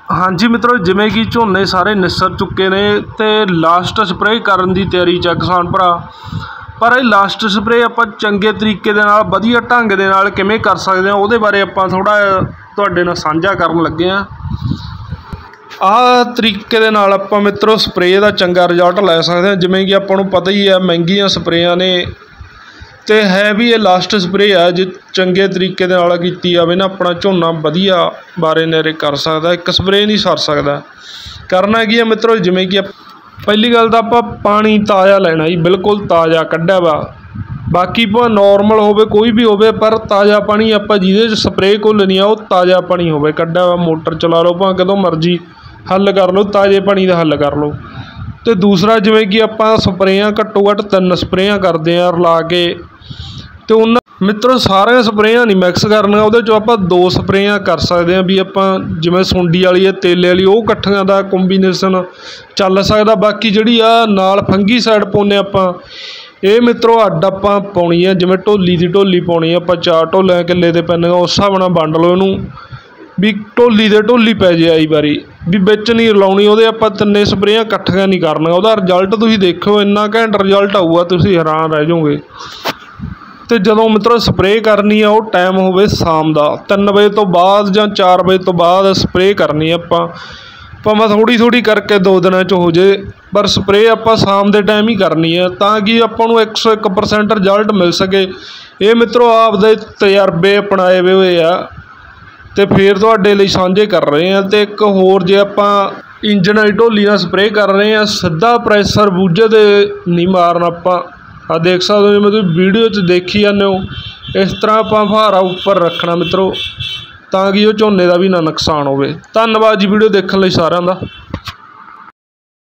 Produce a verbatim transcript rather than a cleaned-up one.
हाँ जी मित्रों, जिमें कि झोने सारे निस्सर चुके ने ते लास्ट स्प्रे करन दी तैयारी च किसान भरा। पर ये लास्ट स्प्रे आपां चंगे तरीके दे नाल वधिया ढंग दे नाल किवें कर सकदे हां, उहदे बारे आपां थोड़ा तुहाडे नाल साझा करन लगे हां। आह तरीके दे नाल आपां मित्रों स्प्रे दा चंगा रिजल्ट लै सकदे हां। जिवें कि आपां नूं पता ही है महंगियां स्प्रेयां ने ते है भी ये लास्ट स्प्रे है, जे चंगे तरीके दे नाल कीती जावे ना अपना झोना वधिया बारे नेरे कर सकदा। एक स्प्रे नहीं सर सकदा। करना की है मित्रों, जिवें कि पहली गल तां आपां पानी ताज़ा लेना जी, बिल्कुल ताज़ा कड्ढिया वा। बाकी भावें नॉर्मल होवे कोई भी होवे, पर ताज़ा पानी आपां जिहदे च स्प्रे घोलनी आ, वो ताज़ा पानी होवे कड्ढिया वा। मोटर चला लो भावें कदों मर्जी हल कर लो, ताज़े पानी दा हल कर लो। तो दूसरा जिवें कि आपां स्प्रेयां घट्टो घट्ट तीन स्प्रेयां करदे आ रला के, तो उन्हें मित्रों सारे स्प्रेयां नहीं मिक्स करनियां, उहदे चों आपां दो स्प्रेयां कर सकते हैं भी आपां जिवें सुंडी वाली है तेले वाली, वो कट्ठियां दा कोंबीनेशन चल सकदा। बाकी जिहड़ी आ नाल फंगी साइड पाउने आपां, ये मित्रों अड्ड आपां पाउणी है। जिवें ढोली दी ढोली पाउणी है आपां, चार ढोलियां किले दे पैंदियां, उस हिसाब नाल वंड लो इहनूं भी ढोली दे ढोली पै जाए आई बारी भी विच नहीं रलाउणी। उहदे आपां तिन्ने स्प्रेयां इकट्ठियां नहीं करनियां, उहदा रिजल्ट तुसीं देखो इन्ना घैंट रिजल्ट आऊगा, तुसीं हैरान रह जाओगे। तो जदों मित्रों स्प्रे करनी है, वो टाइम होवे शाम का तीन बजे तो बाद जां चार बजे तो बाद स्प्रे करनी है आपां। भावें थोड़ी थोड़ी करके दो दिनों च हो जाए, पर स्प्रे आपां शाम के टाइम ही करनी है, ताकि आपां नूं एक सौ एक परसेंट रिजल्ट मिल सके। ये मित्रों आपदे तजर्बे अपनाए वे होए आ ते फिर तुहाडे लई साझे कर रहे हैं। तो एक होर जे आपां इंजन वाली ढोली नाल स्प्रे कर रहे हैं, सीधा प्रैशर बूझे ते नहीं मारना आपां। आ देख सकते हो, जिवें तुसीं वीडियो च देखी जाते हो, इस तरह आपां फुहारा उपर रखना मित्रों, ताकि वो झोने का भी ना नुकसान होवे। धन्नवाद जी वीडियो देखने लई सारिआं दा।